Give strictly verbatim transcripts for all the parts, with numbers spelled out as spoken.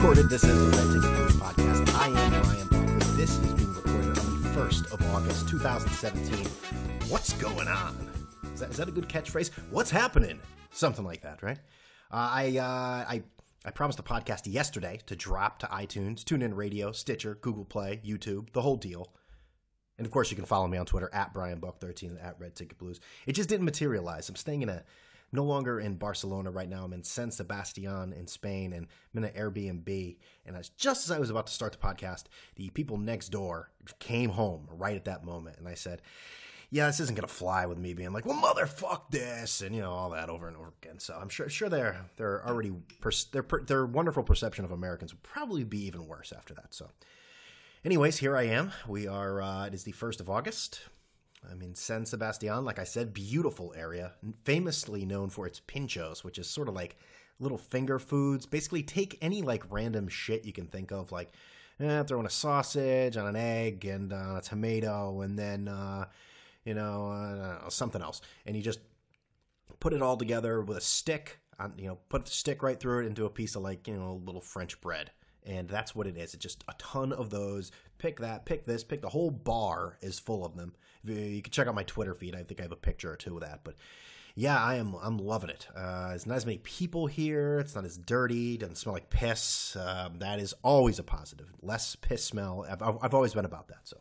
recorded. This is the Red Ticket Blues podcast. I am Brian Buckley. This is being recorded on the first of August, two thousand seventeen. What's going on? Is that, is that a good catchphrase? What's happening? Something like that, right? Uh, I, uh, I I promised a podcast yesterday to drop to iTunes, TuneIn Radio, Stitcher, Google Play, YouTube, the whole deal. And of course, you can follow me on Twitter at Brian Buck thirteen and at Red Ticket Blues. It just didn't materialize. I'm staying in a no longer in Barcelona right now. I'm in San Sebastian in Spain, and I'm in an Airbnb. And as, just as I was about to start the podcast, the people next door came home right at that moment. And I said, yeah, this isn't going to fly with me being like, well, motherfuck this, and, you know, all that over and over again. So I'm sure sure they're, they're already, their, their wonderful perception of Americans would probably be even worse after that. So anyways, here I am. We are, uh, it is the first of August. I'm in San Sebastian, like I said, beautiful area, famously known for its pinchos, which is sort of like little finger foods. Basically, take any like random shit you can think of, like eh, throwing a sausage on an egg and uh, a tomato, and then uh, you know uh, something else, and you just put it all together with a stick. On, you know, put the stick right through it into a piece of like you know little French bread. And that's what it is. It's just a ton of those. Pick that, pick this, pick the whole bar is full of them. You can check out my Twitter feed. I think I have a picture or two of that. But yeah, I am. I'm loving it. Uh, there's not as many people here. It's not as dirty. Doesn't smell like piss. Um, that is always a positive. Less piss smell. I've, I've always been about that. So,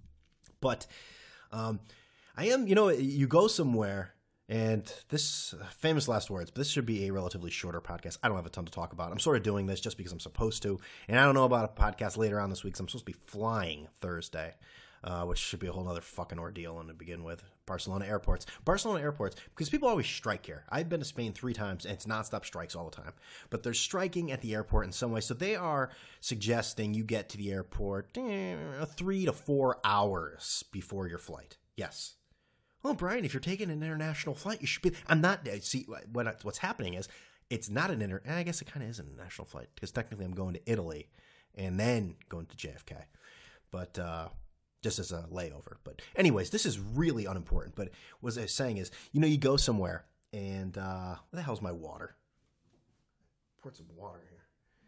but um, I am. You know, you go somewhere. And this, famous last words, but this should be a relatively shorter podcast. I don't have a ton to talk about. I'm sort of doing this just because I'm supposed to. And I don't know about a podcast later on this week, because I'm supposed to be flying Thursday, uh, which should be a whole other fucking ordeal to begin with. Barcelona airports. Barcelona airports, because people always strike here. I've been to Spain three times, and it's nonstop strikes all the time. But they're striking at the airport in some way. So they are suggesting you get to the airport eh, three to four hours before your flight. Yes. Well, Brian, if you're taking an international flight, you should be. I'm not. See, what what's happening is it's not an inter. I guess it kind of is an international flight because technically I'm going to Italy and then going to J F K, but uh, just as a layover. But anyways, this is really unimportant. But what I was saying is, you know, you go somewhere and uh, where the hell's my water? Pour some water here.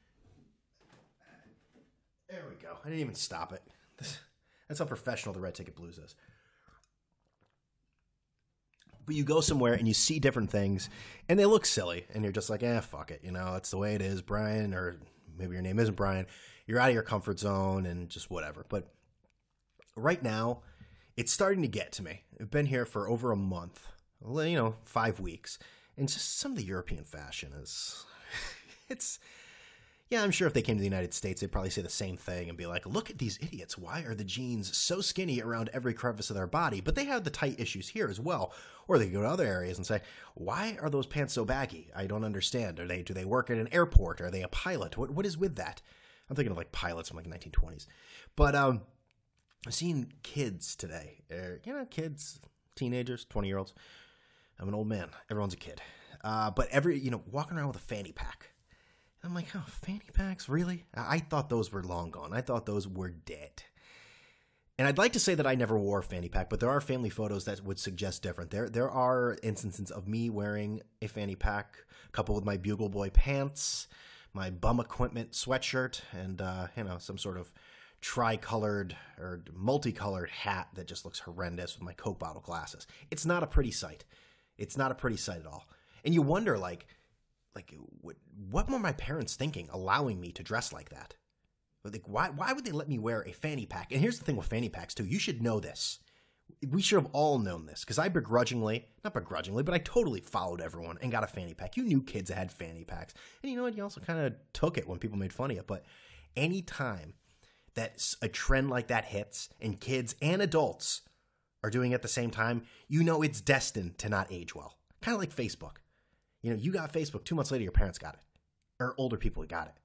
There we go. I didn't even stop it. That's how professional the Red Ticket Blues is. But you go somewhere and you see different things, and they look silly, and you're just like, eh, fuck it. You know, it's the way it is, Brian, or maybe your name isn't Brian. You're out of your comfort zone and just whatever. But right now, it's starting to get to me. I've been here for over a month, you know, five weeks, and just some of the European fashion is, it's... Yeah, I'm sure if they came to the United States, they'd probably say the same thing and be like, look at these idiots. Why are the jeans so skinny around every crevice of their body? But they have the tight issues here as well. Or they could go to other areas and say, why are those pants so baggy? I don't understand. Are they, do they work at an airport? Are they a pilot? What What is with that? I'm thinking of like pilots from like nineteen twenties. But um, I've seen kids today. Uh, you know, kids, teenagers, twenty-year-olds. I'm an old man. Everyone's a kid. Uh, but every, you know, walking around with a fanny pack. I'm like, oh, fanny packs? Really? I thought those were long gone. I thought those were dead. And I'd like to say that I never wore a fanny pack, but there are family photos that would suggest different. There there are instances of me wearing a fanny pack, coupled with my Bugle Boy pants, my bum equipment sweatshirt, and, uh, you know, some sort of tricolored or multicolored hat that just looks horrendous with my Coke bottle glasses. It's not a pretty sight. It's not a pretty sight at all. And you wonder, like, Like, what, what were my parents thinking, allowing me to dress like that? Like, why why would they let me wear a fanny pack? And here's the thing with fanny packs, too. You should know this. We should have all known this, because I begrudgingly, not begrudgingly, but I totally followed everyone and got a fanny pack. You knew kids that had fanny packs. And you know what? You also kind of took it when people made fun of you. But any time that a trend like that hits, and kids and adults are doing it at the same time, you know it's destined to not age well. Kind of like Facebook. You know, you got Facebook, two months later, your parents got it. Or older people got it.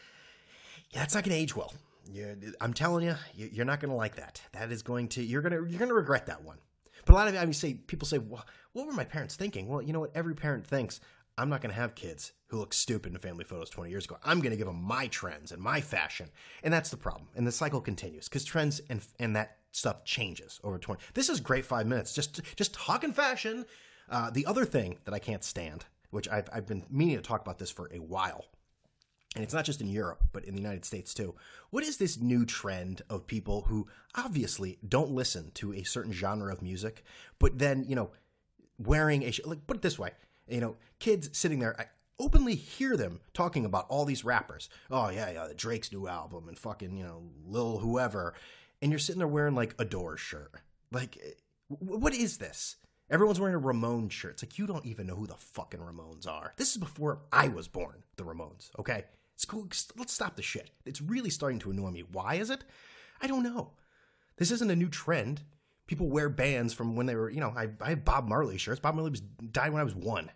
Yeah, it's not going to age well. You're, I'm telling you, you're not going to like that. That is going to, you're going to, you're going to regret that one. But a lot of I mean, say, people say, well, what were my parents thinking? Well, you know what? Every parent thinks, I'm not going to have kids who look stupid in family photos twenty years ago. I'm going to give them my trends and my fashion. And that's the problem. And the cycle continues because trends and and that stuff changes over twenty. This is great five minutes. Just, just talking fashion. Uh, the other thing that I can't stand, which I've, I've been meaning to talk about this for a while, and it's not just in Europe, but in the United States too. What is this new trend of people who obviously don't listen to a certain genre of music, but then, you know, wearing a, like, put it this way, you know, kids sitting there, I openly hear them talking about all these rappers. Oh, yeah, yeah, Drake's new album and fucking, you know, Lil whoever. And you're sitting there wearing like a Doors shirt. Like, what is this? Everyone's wearing a Ramones shirt. It's like, you don't even know who the fucking Ramones are. This is before I was born, the Ramones, okay? It's cool. Let's stop the shit. It's really starting to annoy me. Why is it? I don't know. This isn't a new trend. People wear bands from when they were, you know, I, I have Bob Marley shirts. Bob Marley was died when I was one.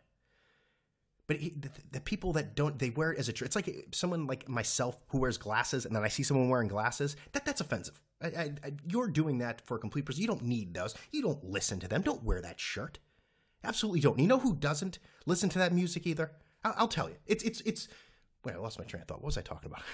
But he, the, the people that don't, they wear it as a shirt. It's like someone like myself who wears glasses, and then I see someone wearing glasses. That That's offensive. I, I, I, you're doing that for a complete person. You don't need those. You don't listen to them. Don't wear that shirt. Absolutely don't. You know who doesn't listen to that music either? I'll, I'll tell you. It's, it's, it's, wait, I lost my train of thought. What was I talking about?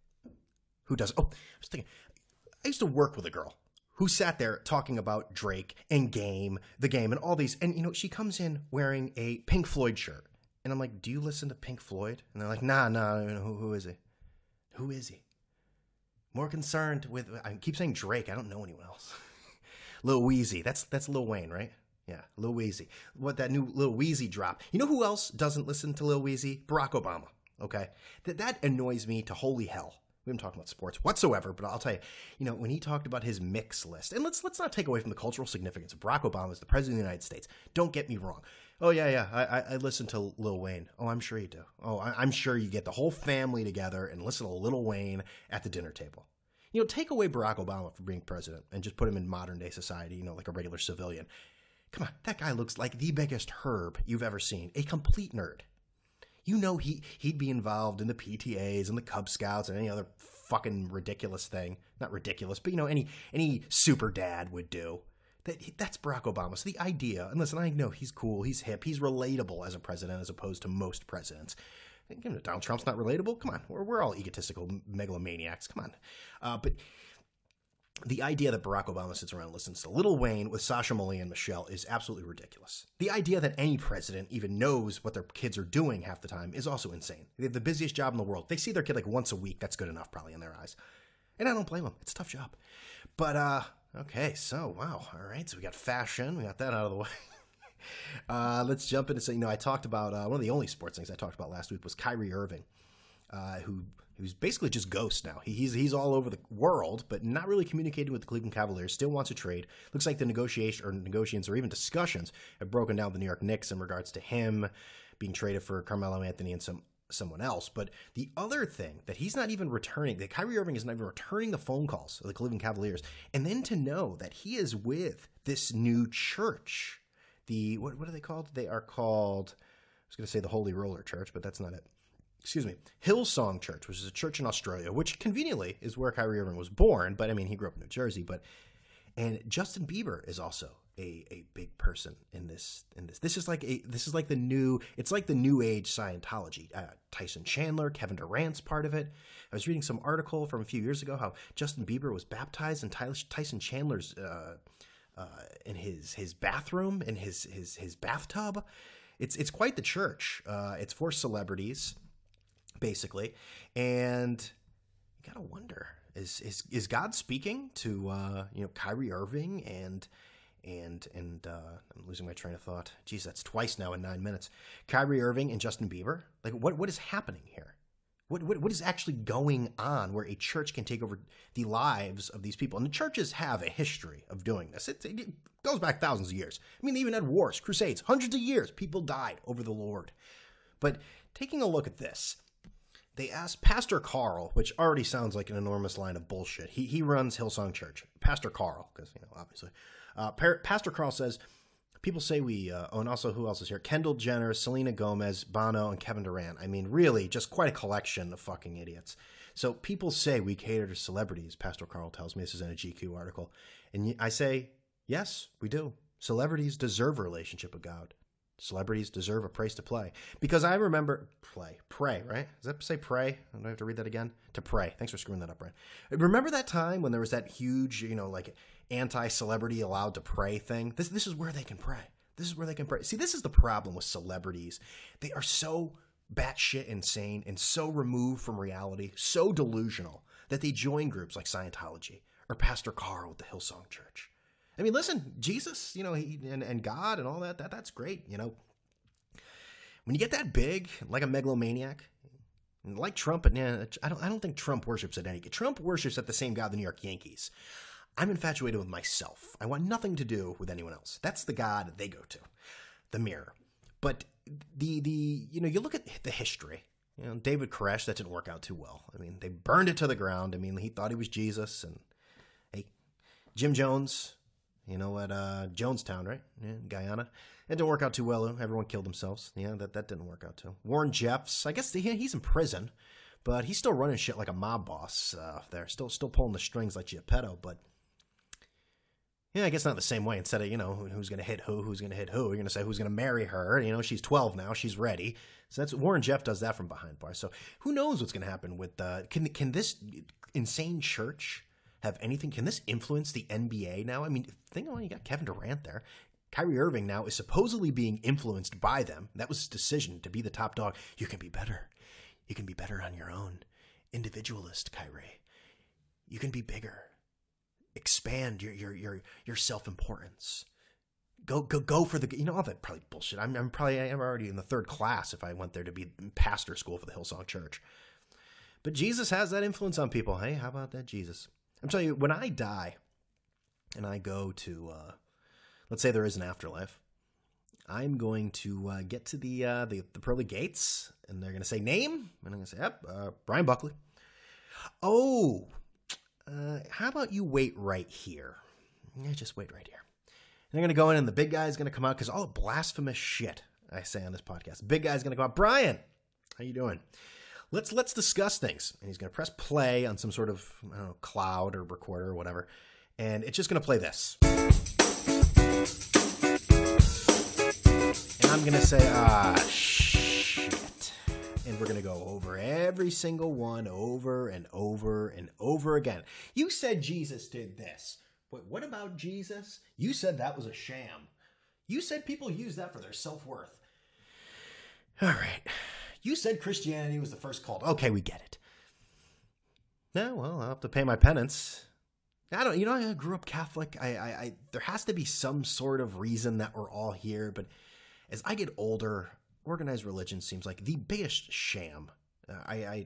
Who does? Oh, I was thinking, I used to work with a girl who sat there talking about Drake and Game, the Game, and all these. And, you know, she comes in wearing a Pink Floyd shirt. And I'm like, do you listen to Pink Floyd? And they're like, nah, nah, who, who is he? Who is he? More concerned with, I keep saying Drake. I don't know anyone else. Lil Weezy. That's that's Lil Wayne, right? Yeah, Lil Weezy. What, that new Lil Weezy drop. You know who else doesn't listen to Lil Weezy? Barack Obama, okay? That, that annoys me to holy hell. We haven't talked about sports whatsoever, but I'll tell you, you know, when he talked about his mix list, and let's let's not take away from the cultural significance of Barack Obama as the president of the United States. Don't get me wrong. Oh, yeah, yeah, I, I listen to Lil Wayne. Oh, I'm sure you do. Oh, I, I'm sure you get the whole family together and listen to Lil Wayne at the dinner table. You know, take away Barack Obama for being president and just put him in modern day society, you know, like a regular civilian. Come on, that guy looks like the biggest herb you've ever seen. A complete nerd. You know he, he'd be involved in the P T As and the Cub Scouts and any other fucking ridiculous thing. Not ridiculous, but, you know, any any super dad would do. That, that's Barack Obama. So the idea, and listen, I know he's cool, he's hip, he's relatable as a president as opposed to most presidents. Donald Trump's not relatable? Come on, we're, we're all egotistical megalomaniacs. Come on. Uh, but the idea that Barack Obama sits around and listens to Lil Wayne with Sasha Maley and Michelle is absolutely ridiculous. The idea that any president even knows what their kids are doing half the time is also insane. They have the busiest job in the world. They see their kid like once a week. That's good enough probably in their eyes. And I don't blame them. It's a tough job. But, uh, okay, so, wow. All right, so we got fashion. We got that out of the way. uh, let's jump into, so, you know, I talked about, uh, one of the only sports things I talked about last week was Kyrie Irving, uh, who who's basically just ghost now. He, he's he's all over the world, but not really communicating with the Cleveland Cavaliers, still wants a trade. Looks like the negotiation or negotiations or even discussions have broken down with the New York Knicks in regards to him being traded for Carmelo Anthony and some someone else. But the other thing that he's not even returning, that Kyrie Irving is not even returning the phone calls of the Cleveland Cavaliers, and then to know that he is with this new church, the, what, what are they called? They are called, I was going to say the Holy Roller Church, but that's not it. Excuse me, Hillsong Church, which is a church in Australia, which conveniently is where Kyrie Irving was born, but I mean, he grew up in New Jersey, but, and Justin Bieber is also a, a big person in this, in this. This is like a, this is like the new, it's like the new age Scientology. Uh, Tyson Chandler, Kevin Durant's part of it. I was reading some article from a few years ago how Justin Bieber was baptized in Ty- Tyson Chandler's, uh, uh, in his, his bathroom, in his, his, his bathtub. It's, it's quite the church. Uh, it's for celebrities, basically, and you gotta wonder, is is is God speaking to uh you know Kyrie Irving and and and uh I'm losing my train of thought. Geez, that's twice now in nine minutes. Kyrie Irving and Justin Bieber. Like, what what is happening here? What what what is actually going on where a church can take over the lives of these people? And the churches have a history of doing this. It, it goes back thousands of years. I mean, they even had wars, crusades, hundreds of years. People died over the Lord. But taking a look at this, they asked Pastor Carl, which already sounds like an enormous line of bullshit. He he runs Hillsong Church. Pastor Carl, because, you know, obviously. Uh, pa- Pastor Carl says, people say we, uh, oh, and also who else is here? Kendall Jenner, Selena Gomez, Bono, and Kevin Durant. I mean, really, just quite a collection of fucking idiots. So people say we cater to celebrities, Pastor Carl tells me. This is in a G Q article. And I say, yes, we do. Celebrities deserve a relationship with God. Celebrities deserve a place to play. Because I remember, play, pray, right? Does that say pray? Do I have to read that again? To pray. Thanks for screwing that up, Brian. Remember that time when there was that huge, you know, like anti-celebrity allowed to pray thing? This, this is where they can pray. This is where they can pray. See, this is the problem with celebrities. They are so batshit insane and so removed from reality, so delusional, that they join groups like Scientology or Pastor Carl with the Hillsong Church. I mean, listen, Jesus, you know, he, and, and God and all that, that, that's great, you know. When you get that big, like a megalomaniac, like Trump, and yeah, I don't, I don't think Trump worships at any. Trump worships at the same God, the New York Yankees. I'm infatuated with myself. I want nothing to do with anyone else. That's the God they go to, the mirror. But the the you know, you look at the history. You know, David Koresh, that didn't work out too well. I mean, they burned it to the ground. I mean, he thought he was Jesus. And hey, Jim Jones, you know, at uh, Jonestown, right? Yeah, Guyana. It didn't work out too well. Everyone killed themselves. Yeah, that, that didn't work out too. Warren Jeffs, I guess the, he's in prison, but he's still running shit like a mob boss uh, there. Still still pulling the strings like Geppetto, but yeah, I guess not the same way. Instead of, you know, who's going to hit who, who's going to hit who, you're going to say who's going to marry her. You know, she's twelve now. She's ready. So that's Warren Jeff does that from behind bars. So who knows what's going to happen with, uh, can, can this insane church have anything? Can this influence the N B A now? I mean, think about it, you got Kevin Durant there. Kyrie Irving now is supposedly being influenced by them. That was his decision to be the top dog. You can be better. You can be better on your own. Individualist, Kyrie. You can be bigger. Expand your your your your self-importance. Go go go for the, you know, all that probably bullshit. I'm I'm probably I'm already in the third class if I went there to be pastor school for the Hillsong Church. But Jesus has that influence on people. Hey, how about that Jesus? I'm telling you, when I die and I go to uh let's say there is an afterlife, I'm going to uh, get to the, uh, the the pearly gates, and they're going to say name, and I'm going to say, yep, uh, Brian Buckley. Oh, uh, how about you wait right here? Yeah, just wait right here. And they're going to go in, and the big guy's going to come out, because all the blasphemous shit I say on this podcast, the big guy's going to go out, Brian, how you doing? Let's let's discuss things. And he's going to press play on some sort of, I don't know, cloud or recorder or whatever, and it's just going to play this. And I'm going to say, ah, shit. And we're going to go over every single one over and over and over again. You said Jesus did this. But what about Jesus? You said that was a sham. You said people use that for their self-worth. All right. You said Christianity was the first cult. Okay, we get it. Yeah, well, I'll have to pay my penance. I don't, you know, I grew up Catholic. I, I, I, there has to be some sort of reason that we're all here. But as I get older, organized religion seems like the biggest sham. Uh, I, I,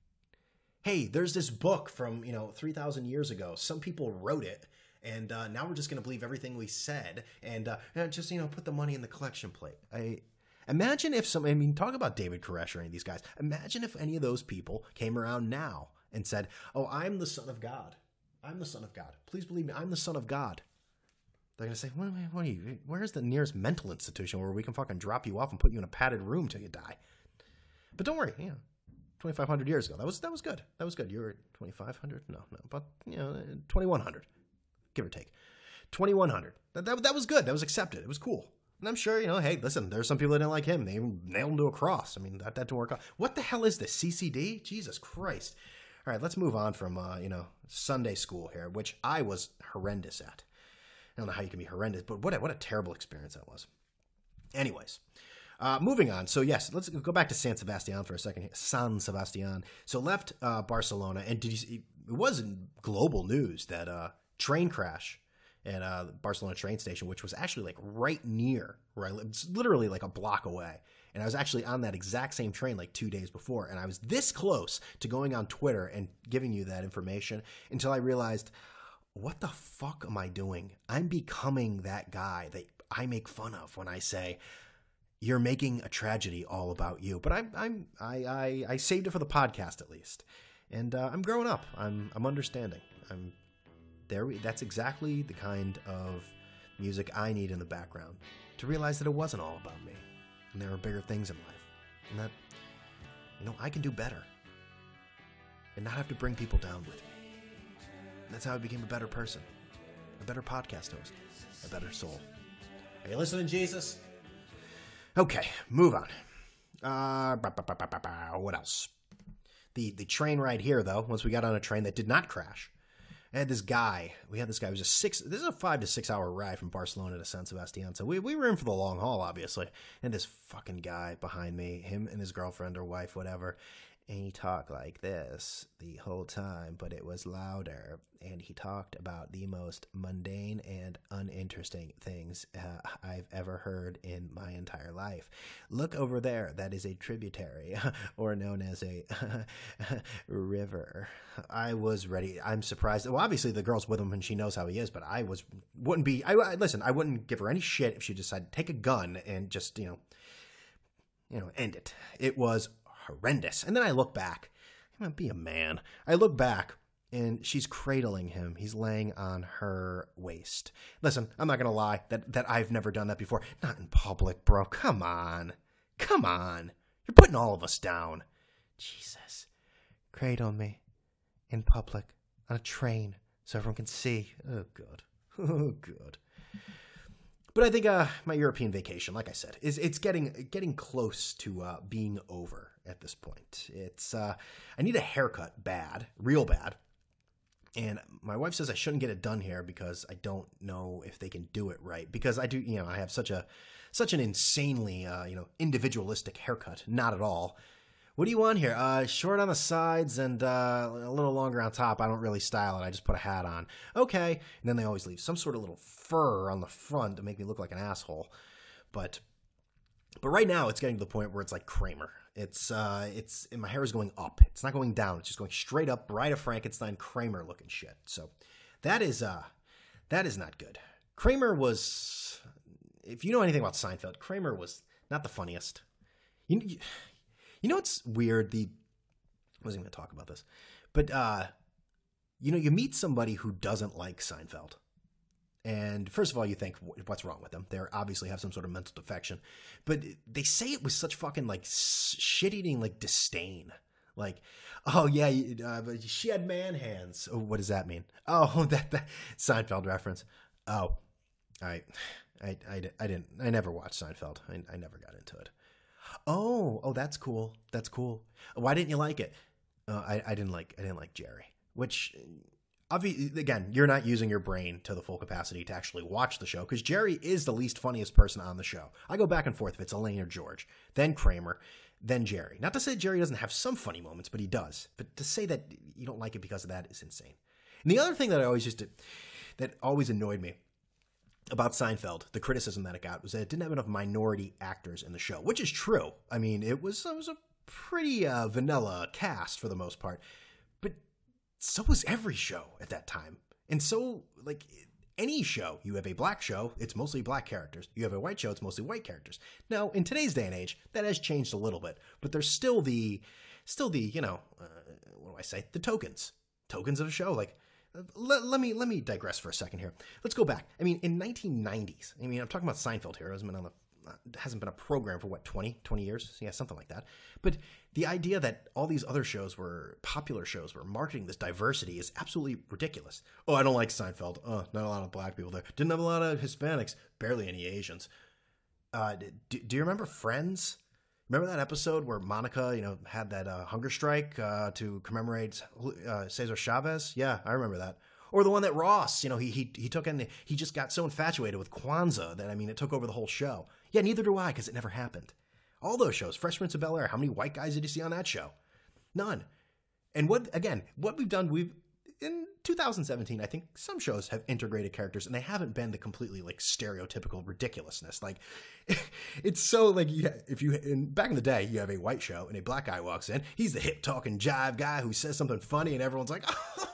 hey, there's this book from, you know, three thousand years ago. Some people wrote it, and uh, now we're just going to believe everything we said, and uh, just, you know, put the money in the collection plate. I imagine if some, I mean, talk about David Koresh or any of these guys. Imagine if any of those people came around now and said, "Oh, I'm the Son of God. I'm the Son of God. Please believe me, I'm the Son of God." They're going to say, what, what are you, where's the nearest mental institution where we can fucking drop you off and put you in a padded room till you die? But don't worry, yeah, twenty-five hundred years ago, that was that was good. That was good. You were twenty-five hundred? No, no, but, you know, twenty-one hundred, give or take. twenty-one hundred. That, that, that was good. That was accepted. It was cool. And I'm sure, you know, hey, listen, there's some people that didn't like him. They nailed him to a cross. I mean, that, that didn't work out. What the hell is this, C C D? Jesus Christ. All right, let's move on from, uh, you know, Sunday school here, which I was horrendous at. I don't know how you can be horrendous, but what a, what a terrible experience that was. Anyways, uh, moving on. So, yes, let's go back to San Sebastian for a second here. San Sebastian. So, left uh, Barcelona, and did you see, it was in global news that uh, train crash at uh, the Barcelona train station, which was actually like right near where I lived. It's literally like a block away. And I was actually on that exact same train like two days before. And I was this close to going on Twitter and giving you that information until I realized, what the fuck am I doing? I'm becoming that guy that I make fun of when I say, you're making a tragedy all about you. But I'm, I'm, I, I, I saved it for the podcast at least. And uh, I'm growing up. I'm, I'm understanding. I'm there. That's exactly the kind of music I need in the background to realize that it wasn't all about me. And there are bigger things in life. And that, you know, I can do better. And not have to bring people down with me. And that's how I became a better person. A better podcast host. A better soul. Are you listening, Jesus? Okay, move on. Uh, bah, bah, bah, bah, bah, bah. What else? The the train ride here, though, once we got on a train that did not crash, I had this guy. We had this guy. It was a six. This is a five to six hour ride from Barcelona to San Sebastian. So we we were in for the long haul, obviously. And this fucking guy behind me, him and his girlfriend or wife, whatever. And he talked like this the whole time, but it was louder. And he talked about the most mundane and uninteresting things uh, I've ever heard in my entire life. Look over there. That is a tributary, or known as a river. I was ready. I'm surprised. Well, obviously the girl's with him and she knows how he is, but I was wouldn't be. I, I listen. I wouldn't give her any shit if she decided to take a gun and just you know, you know, end it. It was horrendous. And then I look back. I'm gonna be a man. I look back and she's cradling him. He's laying on her waist. Listen, I'm not gonna lie that that I've never done that before. Not in public, bro. Come on, come on. You're putting all of us down. Jesus, cradle me in public on a train so everyone can see. Oh God. Oh God. But I think uh, my European vacation, like I said, is it's getting getting close to uh, being over at this point. It's uh, I need a haircut bad, real bad. And my wife says I shouldn't get it done here because I don't know if they can do it right. Because I do, you know, I have such a such an insanely, uh, you know, individualistic haircut. Not at all. What do you want here? Uh, short on the sides and uh, a little longer on top. I don't really style it. I just put a hat on. Okay. And then they always leave some sort of little fur on the front to make me look like an asshole. But but right now it's getting to the point where it's like Kramer. It's uh, it's and my hair is going up. It's not going down. It's just going straight up, Bride of Frankenstein, Kramer looking shit. So that is uh, that is not good. Kramer was, if you know anything about Seinfeld, Kramer was not the funniest. You. you You know what's weird? The I wasn't going to talk about this, but uh, you know, you meet somebody who doesn't like Seinfeld, and first of all, you think, what's wrong with them? They obviously have some sort of mental defection, but they say it with such fucking like shit-eating like disdain. Like, oh yeah, uh, but she had man hands. Oh, what does that mean? Oh, that, that Seinfeld reference. Oh, I, I, I, I didn't. I never watched Seinfeld. I, I never got into it. Oh, oh, that's cool. That's cool. Why didn't you like it? Uh, I, I didn't like. I didn't like Jerry. Which, obviously, again, you're not using your brain to the full capacity to actually watch the show because Jerry is the least funniest person on the show. I go back and forth if it's Elaine or George, then Kramer, then Jerry. Not to say Jerry doesn't have some funny moments, but he does. But to say that you don't like it because of that is insane. And the other thing that I always used to, that always annoyed me about Seinfeld, the criticism that it got, was that it didn't have enough minority actors in the show, which is true. I mean, it was, it was a pretty uh, vanilla cast for the most part, but so was every show at that time. And so, like, any show, you have a black show, it's mostly black characters. You have a white show, it's mostly white characters. Now, in today's day and age, that has changed a little bit, but there's still the, still the, you know, uh, what do I say, the tokens, tokens of a show, like, Let, let me let me digress for a second here. Let's go back. I mean, in nineteen nineties, I mean, I'm talking about Seinfeld here. It hasn't been on the, uh, hasn't been a program for what, twenty, twenty years? Yeah, something like that. But the idea that all these other shows were popular shows were marketing this diversity is absolutely ridiculous. Oh, I don't like Seinfeld. Oh, not a lot of black people there. Didn't have a lot of Hispanics. Barely any Asians. Uh, do, do you remember Friends? Remember that episode where Monica, you know, had that uh, hunger strike uh, to commemorate uh, Cesar Chavez? Yeah, I remember that. Or the one that Ross, you know, he he he took in, he just got so infatuated with Kwanzaa that, I mean, it took over the whole show. Yeah, neither do I, because it never happened. All those shows, Fresh Prince of Bel-Air, how many white guys did you see on that show? None. And what, again, what we've done, we've, in two thousand seventeen, I think some shows have integrated characters, and they haven't been the completely like stereotypical ridiculousness. Like, it's so like, yeah, if you in, back in the day, you have a white show and a black guy walks in. He's the hip talking jive guy who says something funny, and everyone's like,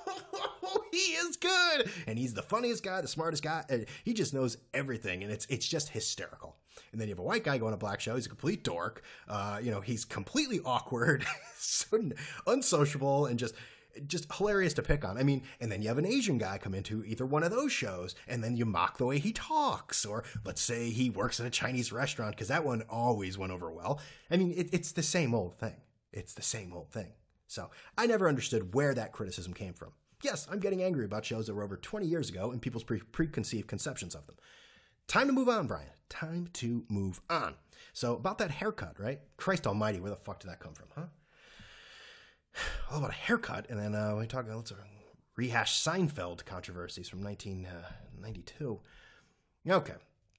"Oh, he is good," and he's the funniest guy, the smartest guy. And he just knows everything, and it's it's just hysterical. And then you have a white guy going to a black show. He's a complete dork. Uh, you know, he's completely awkward, so unsociable, and just. Just hilarious to pick on. I mean, and then you have an Asian guy come into either one of those shows, and then you mock the way he talks. Or let's say he works in a Chinese restaurant, because that one always went over well. I mean, it, it's the same old thing. It's the same old thing. So I never understood where that criticism came from. Yes, I'm getting angry about shows that were over twenty years ago and people's pre- preconceived conceptions of them. Time to move on, Brian. Time to move on. So about that haircut, right? Christ almighty, where the fuck did that come from, huh? All about a haircut, and then uh, we talk. Let's rehash Seinfeld controversies from nineteen ninety-two. Okay.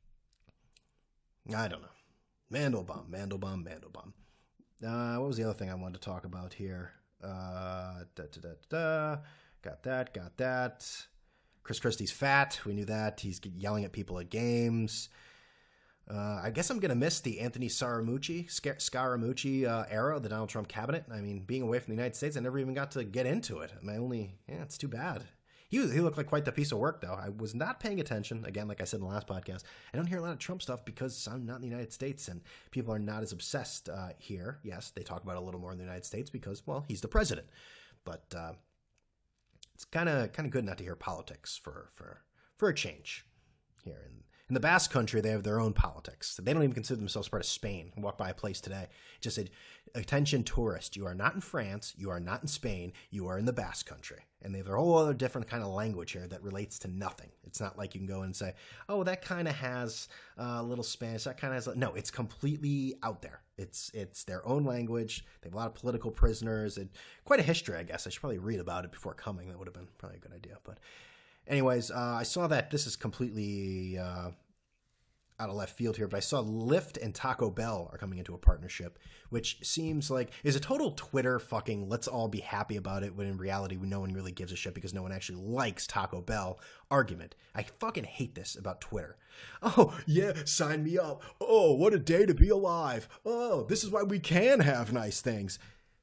I don't know. Mandelbaum, Mandelbaum, Mandelbaum. Uh, what was the other thing I wanted to talk about here? Uh, da, da, da, da. Got that, got that. Chris Christie's fat. We knew that. He's yelling at people at games. Uh, I guess I'm going to miss the Anthony Scaramucci, Scaramucci uh, era of the Donald Trump cabinet. I mean, being away from the United States, I never even got to get into it. My only, yeah, it's too bad. He, was, he looked like quite the piece of work, though. I was not paying attention. Again, like I said in the last podcast, I don't hear a lot of Trump stuff because I'm not in the United States and people are not as obsessed uh, here. Yes, they talk about it a little more in the United States because, well, he's the president. But uh, it's kind of kind of good not to hear politics for for for a change here. In, in the Basque Country, they have their own politics. They don't even consider themselves part of Spain. I walked by a place today. It just said, attention tourist, you are not in France, you are not in Spain, you are in the Basque Country. And they have a whole other different kind of language here that relates to nothing. It's not like you can go and say, oh, that kind of has a little Spanish, that kind of has, no, it's completely out there. It's it's their own language. They have a lot of political prisoners and quite a history, I guess. I should probably read about it before coming. That would have been probably a good idea. But anyways, uh, I saw that this is completely uh, out of left field here, but I saw Lyft and Taco Bell are coming into a partnership, which seems like is a total Twitter fucking let's all be happy about it, when in reality no one really gives a shit because no one actually likes Taco Bell argument. I fucking hate this about Twitter. Oh, yeah, sign me up. Oh, what a day to be alive. Oh, this is why we can have nice things.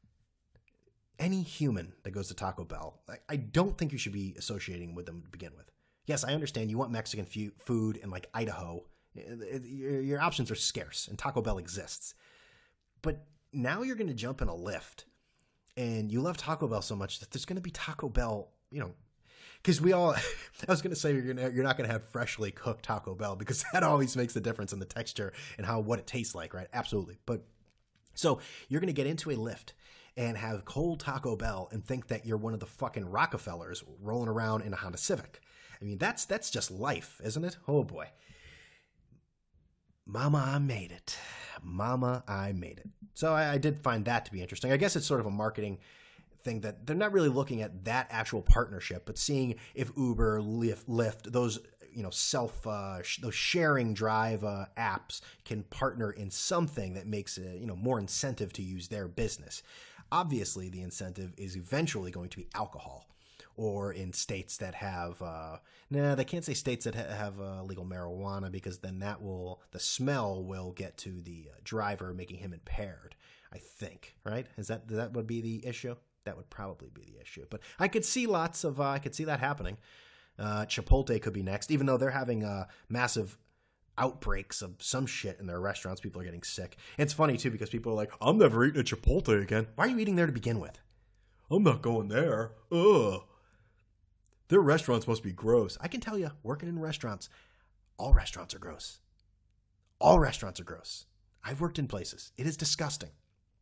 Any human that goes to Taco Bell, I, I don't think you should be associating with them to begin with. Yes, I understand you want Mexican f- food in like Idaho. Your, your options are scarce, and Taco Bell exists. But now you're going to jump in a Lyft, and you love Taco Bell so much that there's going to be Taco Bell, you know, because we all, I was going to say you're, gonna, you're not going to have freshly cooked Taco Bell because that always makes the difference in the texture and how what it tastes like, right? Absolutely. But so you're going to get into a Lyft and have cold Taco Bell and think that you're one of the fucking Rockefellers rolling around in a Honda Civic. I mean, that's that's just life, isn't it? Oh, boy. Mama, I made it. Mama, I made it. So I, I did find that to be interesting. I guess it's sort of a marketing thing that they're not really looking at that actual partnership, but seeing if Uber, Lyft, Lyft those you know self uh, sh- those sharing drive uh, apps can partner in something that makes it you know more incentive to use their business. Obviously, the incentive is eventually going to be alcohol. Or in states that have, uh, nah, they can't say states that ha- have uh, legal marijuana because then that will, the smell will get to the uh, driver, making him impaired, I think, right? Is that, that would be the issue? That would probably be the issue. But I could see lots of, uh, I could see that happening. Uh, Chipotle could be next, even though they're having uh, massive outbreaks of some shit in their restaurants. People are getting sick. And it's funny, too, because people are like, I'm never eating at Chipotle again. Why are you eating there to begin with? I'm not going there. Ugh. Their restaurants must be gross. I can tell you, working in restaurants, all restaurants are gross. All restaurants are gross. I've worked in places. It is disgusting.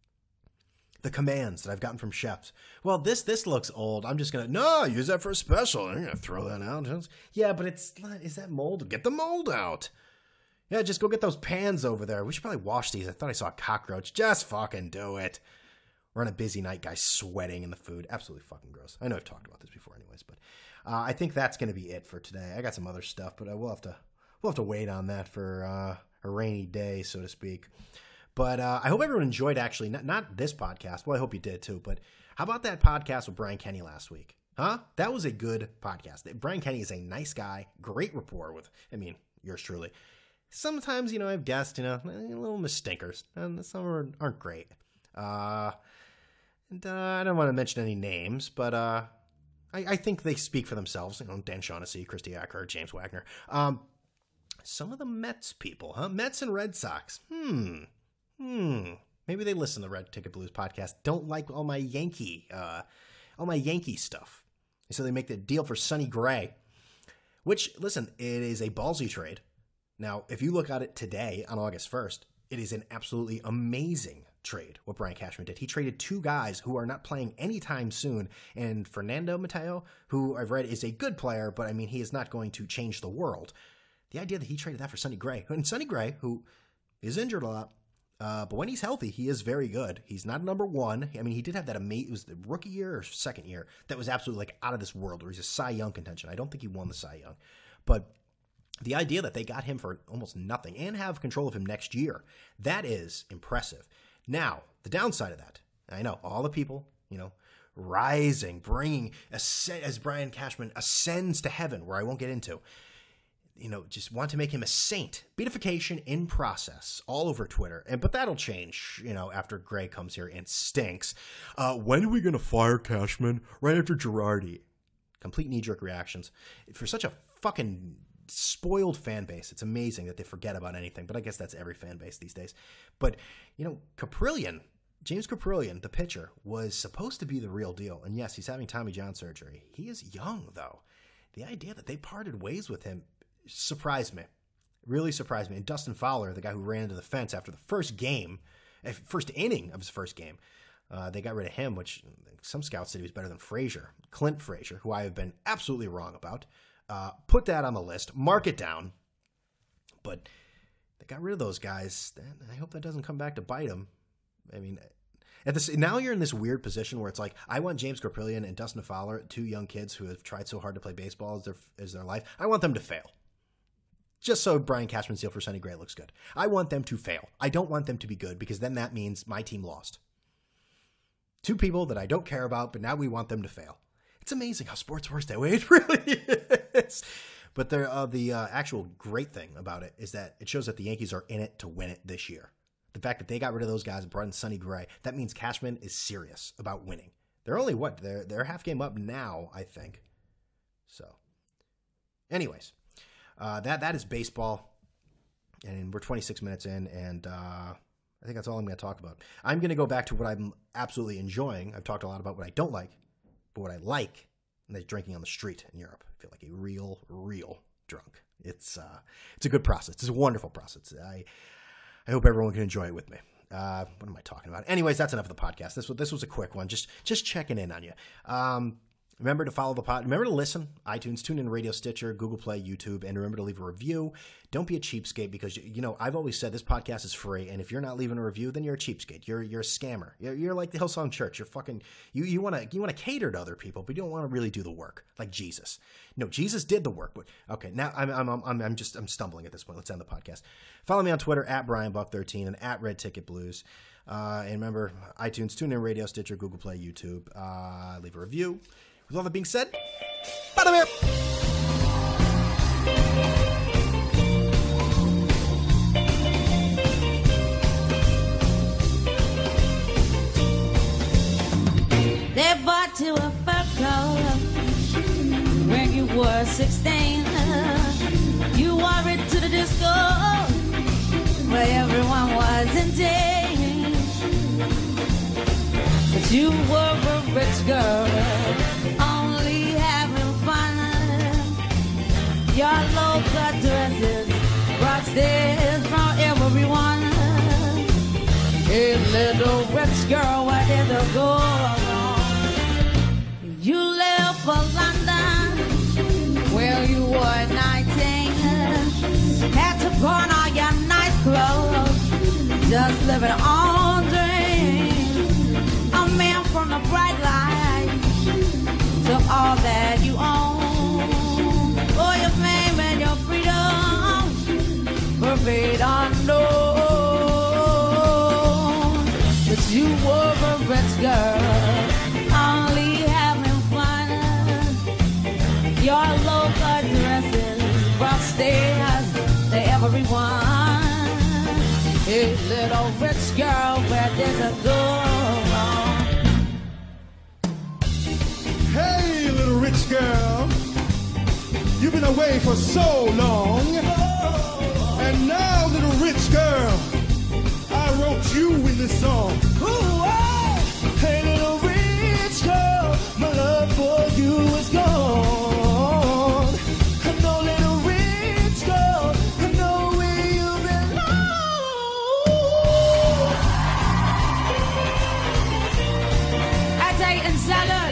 The commands that I've gotten from chefs. Well, this this looks old. I'm just going to, no, use that for a special. I'm going to throw that out. Yeah, but it's, is that mold? Get the mold out. Yeah, just go get those pans over there. We should probably wash these. I thought I saw a cockroach. Just fucking do it. We're on a busy night, guys sweating in the food. Absolutely fucking gross. I know I've talked about this before anyways, but uh, I think that's going to be it for today. I got some other stuff, but I will have to we'll have to wait on that for uh, a rainy day, so to speak. But uh, I hope everyone enjoyed actually, not, not this podcast. Well, I hope you did too, but how about that podcast with Brian Kenny last week? Huh? That was a good podcast. Brian Kenny is a nice guy, great rapport with, I mean, yours truly. Sometimes, you know, I've guessed, you know, a little mistinkers, and some are, aren't great. Uh, and uh, I don't want to mention any names, but uh, I, I think they speak for themselves. You know, Dan Shaughnessy, Christy Acker, James Wagner. Um, some of the Mets people, huh? Mets and Red Sox. Hmm. Hmm. Maybe they listen to the Red Ticket Blues podcast. Don't like all my Yankee, uh, all my Yankee stuff. So they make the deal for Sonny Gray, which, listen, it is a ballsy trade. Now, if you look at it today on August first, it is an absolutely amazing trade what Brian Cashman did. He traded two guys who are not playing anytime soon, and Fernando Mateo, who I've read is a good player, but I mean, he is not going to change the world. The idea that he traded that for Sonny Gray, and Sonny Gray, who is injured a lot, Uh, but when he's healthy, he is very good. He's not number one. I mean, he did have that amazing, it was the rookie year or second year that was absolutely like out of this world, where he's a Cy Young contention. I don't think he won the Cy Young. But the idea that they got him for almost nothing and have control of him next year, that is impressive. Now, the downside of that, I know all the people, you know, rising, bringing, as Brian Cashman ascends to heaven, where I won't get into, you know, just want to make him a saint. Beatification in process all over Twitter. And but that'll change, you know, after Gray comes here and stinks. Uh, when are we going to fire Cashman? Right after Girardi. Complete knee-jerk reactions. For such a fucking spoiled fan base, it's amazing that they forget about anything. But I guess that's every fan base these days. But, you know, Caprillion, James Caprillion, the pitcher, was supposed to be the real deal. And yes, he's having Tommy John surgery. He is young, though. The idea that they parted ways with him surprised me. Really surprised me. And Dustin Fowler, the guy who ran into the fence after the first game, first inning of his first game, uh, they got rid of him, which some scouts said he was better than Frazier. Clint Frazier, who I have been absolutely wrong about. Uh, put that on the list. Mark it down. But they got rid of those guys. I hope that doesn't come back to bite them. I mean, at this, now you're in this weird position where it's like, I want James Caprillion and Dustin Fowler, two young kids who have tried so hard to play baseball as their, as their life. I want them to fail. Just so Brian Cashman's deal for Sonny Gray looks good. I want them to fail. I don't want them to be good, because then that means my team lost. Two people that I don't care about, but now we want them to fail. It's amazing how sports works that way. It really is. But the, uh, the uh, actual great thing about it is that it shows that the Yankees are in it to win it this year. The fact that they got rid of those guys and brought in Sonny Gray, that means Cashman is serious about winning. They're only, what, they're, they're half game up now, I think. So, anyways. Uh, that that is baseball, and we're twenty-six minutes in, and uh, I think that's all I'm going to talk about. I'm going to go back to what I'm absolutely enjoying. I've talked a lot about what I don't like, but what I like, and that's drinking on the street in Europe. I feel like a real, real drunk. It's uh, it's a good process. It's a wonderful process. I I hope everyone can enjoy it with me. Uh, what am I talking about? Anyways, that's enough of the podcast. This was this was a quick one. Just just checking in on you. Um, Remember to follow the pod. Remember to listen. iTunes, TuneIn, Radio, Stitcher, Google Play, YouTube, and remember to leave a review. Don't be a cheapskate, because, you know, I've always said this podcast is free, and if you're not leaving a review, then you're a cheapskate. You're you're a scammer. You're, you're like the Hillsong Church. You're fucking you you want to you want to cater to other people, but you don't want to really do the work like Jesus. No, Jesus did the work. But okay, now I'm I'm I'm I'm just I'm stumbling at this point. Let's end the podcast. Follow me on Twitter at Brian Buck thirteen and at Red Ticket Blues. Uh, and remember, iTunes, TuneIn, Radio, Stitcher, Google Play, YouTube. Uh, leave a review. With all that being said, bada bear. They bought you a fur coat when you were sixteen. You wore it to the disco where everyone was in jail. But you were a rich girl, only having fun. Your low-cut dresses brought stares from everyone. Hey, little rich girl, where did it go wrong? You left for London, where you were nineteen. Had to pawn all your nice clothes, just living on dreams. A man from the bright light to all that you own. For your fame and your freedom, perfect unknown. But you were a rich girl, only having fun. Your low-cut dresses brought stares to everyone. Hey, little rich girl, where did it go wrong? Hey, little rich girl, you've been away for so long. And now, little rich girl, I wrote you in this song. Hey, little rich girl, my love for you is gone. No, little rich girl, I know where you belong. I take and salad.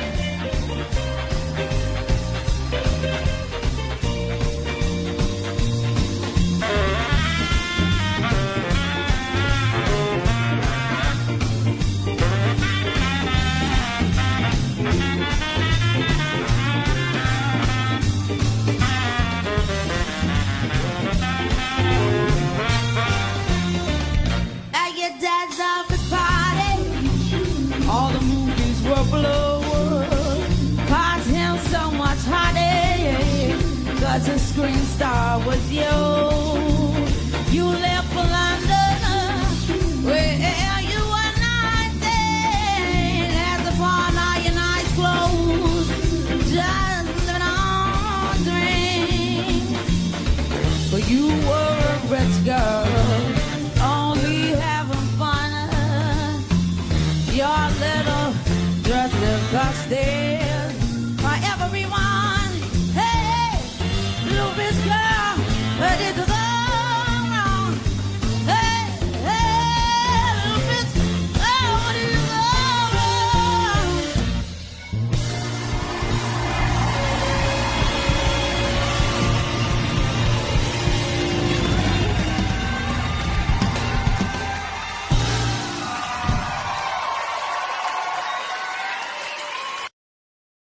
were blue. Caused him so much heartache, cause the screen star was you. You left for London, where you were nineteen, as upon all your nights closed, just living on dreams. But you were a rich girl, only having fun. Your little dress got stayed.